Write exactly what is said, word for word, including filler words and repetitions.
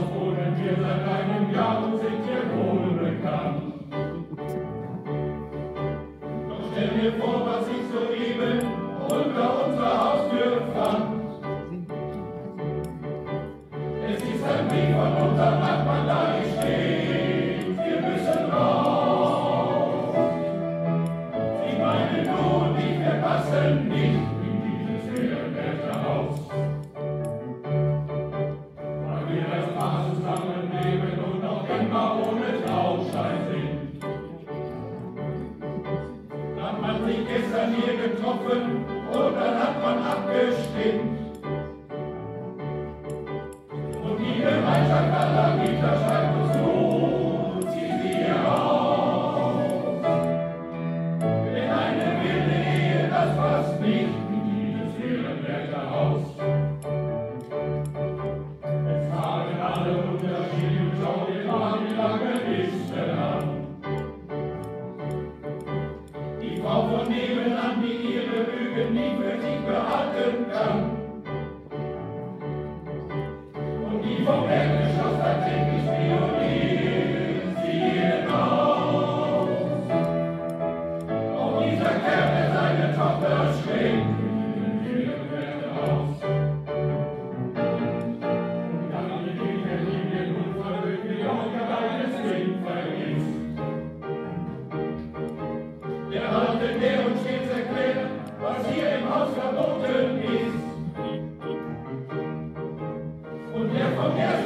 Haus wohnen wir seit einem Jahr und sind hier wohlbekannt. Doch stell dir vor, was ich soeben unter unserer Haustür fand. Es ist ein Brief von unserem Nachbarn, da steht, wir müssen raus. Sie meinen nun, wir passen nicht in dieses ehrenwerte Haus. Weil wir das Paar zusammenleben und noch immer ohne Trauschein sind. Hat man sich gestern hier getroffen und dann hat man abgestimmt. Und die Gemeinschaft aller Mieter schreibt uns zu, zieh sie hier aus. Denn eine wilde Ehe, das passt nicht in dieses ehrenwerte Haus. Es fragen alle unterschiedlich und schau dir mal die lange Liste an. Die Frau von nebenan, die ihre Lügen nie für sich behalten kann. Die vom Erdgeschoss tatsächlich spioniert, sie hinaus. Auch dieser Kerl, der seine Tochter schlägt, in ihrem Wertehaus. Und dann die Dinge, die wir nun verrückt, wie auch ihr kleines Kind vergisst. Der Alte, der uns stets erklärt, was hier im Haus verboten ist. Und der von der